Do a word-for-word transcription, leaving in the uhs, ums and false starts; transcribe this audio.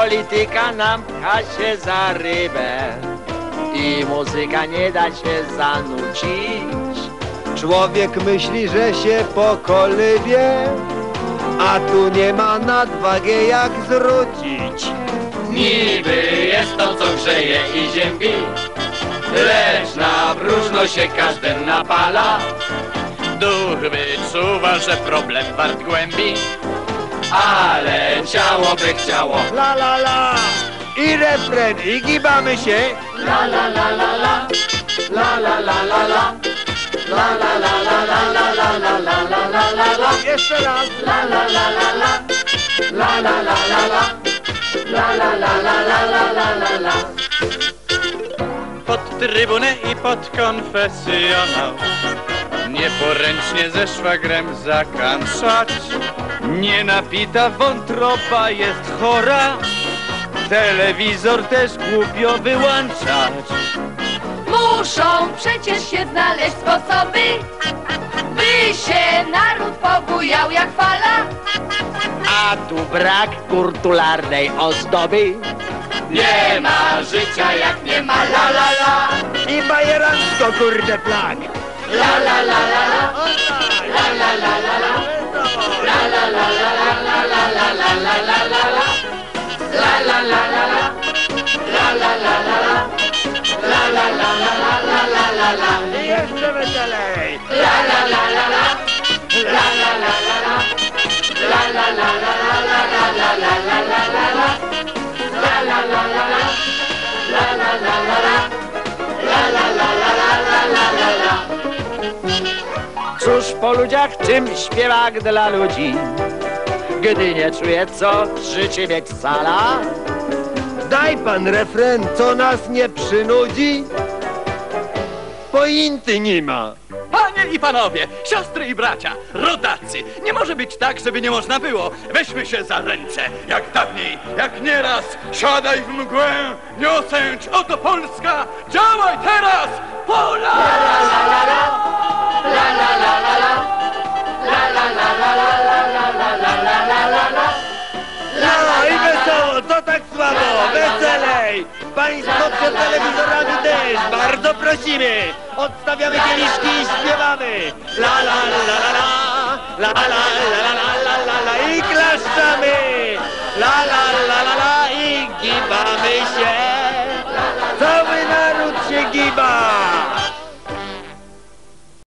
polityka nam pcha się za rybę i muzyka nie da się zanucić. Człowiek myśli, że się pokolybie, a tu nie ma nadwagi jak zwrócić. Niby jest to, co grzeje i ziębi, lecz na próżno się każdym napala. Duch wyczuwa, że problem wart głębi, ale ciało by chciało. La la la i refren i gibamy się. La la la la la, la la la la la, la la la la la la la la la la la la la. Jeszcze raz. La la la la la, la la la la la, la la la la la la la la la. Pod trybunę i pod konfesjonał nieporęcznie ze szwagrem zakańczać. Nienapita wątroba jest chora, telewizor też głupio wyłączać. Muszą przecież się znaleźć sposoby, by się naród pobujał jak fala. A tu brak kurtularnej ozdoby. Nie ma życia jak nie ma la la la. I bajerancko kurde flag. La la la la la, la la la la la, la la la la la la la la la la la la la, la la la la la, la la la la la, la la la la la la la la la. I jeszcze weselej. La la la la la, la la la la la, la la la la la la la la la la la la la, la la la la la, la la la la la, la la la la la la la la. Cóż po ludziach, czym śpiewak dla ludzi, gdy nie czuje, co życie mieć sala? Daj pan refren, co nas nie przynudzi. Pointy nie ma. Panie i panowie, siostry i bracia, rodacy, nie może być tak, żeby nie można było. Weźmy się za ręce, jak dawniej, jak nieraz. Siadaj w mgłę, niosęć, oto Polska, działaj teraz, Pola! No i wesoło, to tak słabo, weselej. Państwo przed telewizorami też, bardzo prosimy. Odstawiamy kieliszki i śpiewamy. La la la la la, la la la la la la la i klaszczamy. La la la la la i gibamy się. Cały naród się giba.